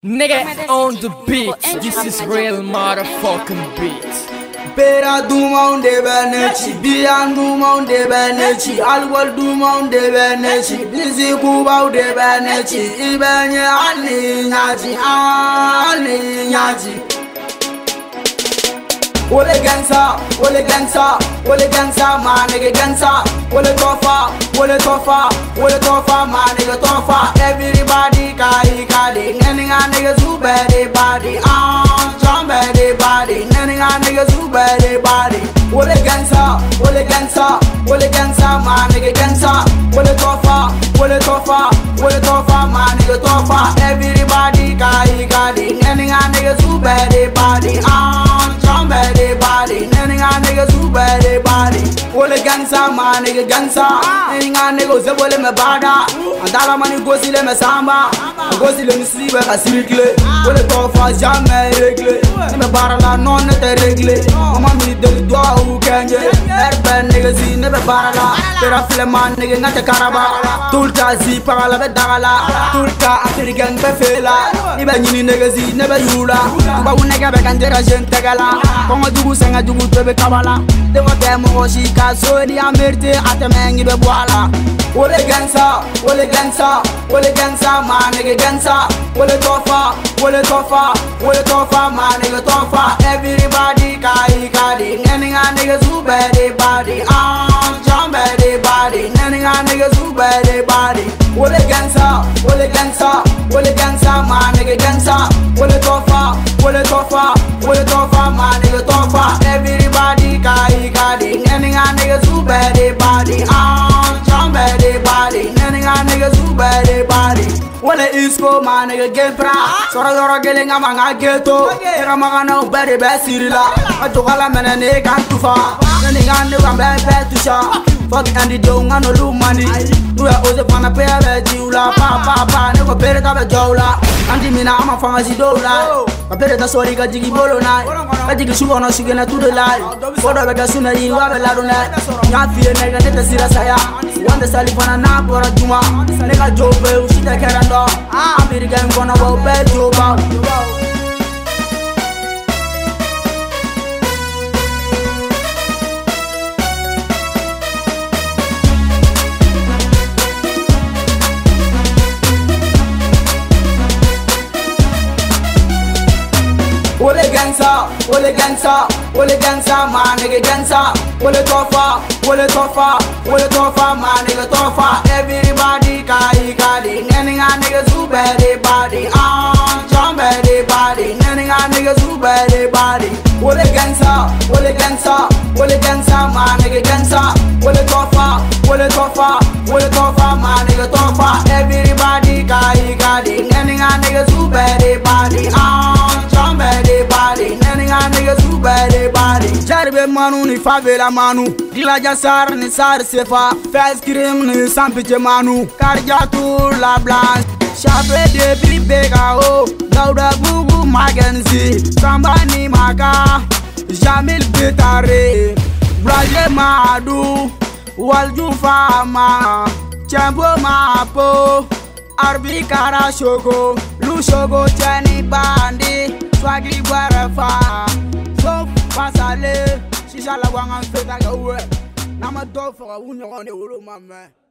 Nigga on the beat, this is real motherfucking beat. Pera duma unde benechi, bian duma unde benechi, alwal duma unde benechi, bizi kuba unde benechi, ibenye ali nyaji. Ole gangsta, man nigga gangsta. Ole tofa, man nigga tofa. Everybody kadi, nigga niggas who bad body. Jump bad body, nigga niggas who bad body. Ole gangsta, man nigga gangsta. Ole tofa, man nigga tofa. Everybody kadi, nigga niggas who bad body. Jump bad body, niggas who bad body. Ole gangsta, man nigga gangsta. Nigga zebole me bada. Andala mani gosi le me samba. Gosi le misibe ka sirikle. Ole tofa jamais réglé. Ni me bara la non te réglé. Mama mi de doa u kenje. Erben nigga zi ne be bara la. Tera fleman nigga ngate karaba. Tulta zi pagala be dagala. Tulta afiri gang be fela. Ni be nyini nigga zi ne be yula. Ba u nigga be kanjera gente gala. Kongo dugu senga dugu tebe kabala. Dewa te mo shika so di amerte atemengi be boala. Ole gangsta, man nigga gangsta. Ole tofa, man nigga tofa. Everybody kadi, niggas who bad body. Jump bad body, niggas who bad body. Ole gangsta, man nigga gangsta. Ole tofa, man nigga tofa. Everybody kadi, niggas who bad body. Jump bad body, niggas who bad body. Wale isko man nigga game pra. Soro gelenga manga geto. Era manga no bad sirila. Atokala mena ne kan tufa. Nigga ne kan bad tusha. Fuck and the don't no lu money. Nu ya oze pana pe be jiula pa ne ko pere ta be jola. Andi mina ama fanga si dola. Ka pere ta sori ka jigi bolo nai. Ka jigi shugo no sigena tu de lai. Fodo be ka suna yi wa be la do nai. Nya fie ne ga ne ta sira saya. Wanda sali fana na bora juma. Ne ka jobe u sita kerando. Ambiri gang gonna wo be joba. Ole gangsta, man nigga gangsta. Ole tofa, man nigga tofa. Everybody kadi, niggas who bad body. Jump bad body, niggas who bad body. Ole gangsta, man nigga gangsta. Ole tofa, man nigga tofa. Everybody kadi, niggas who bad body. Jump bad body, niggas who bad body. Jarbe manu ni favela manu. Dila jasar ni sar sefa. Fes krim ni sampije manu. Karjatu la blanche. Chape de bibega o. Dauda gugu magenzi. Sambani maka. Jamil bitare. Blaje madu. Walju fama. Chambo mapo. Arbi kara shogo. Lu shogo chani bandi. Swagi barafa. So pasale. Shisha la wanga feta ga uwe. Nama do for a unyo on the ulu mama.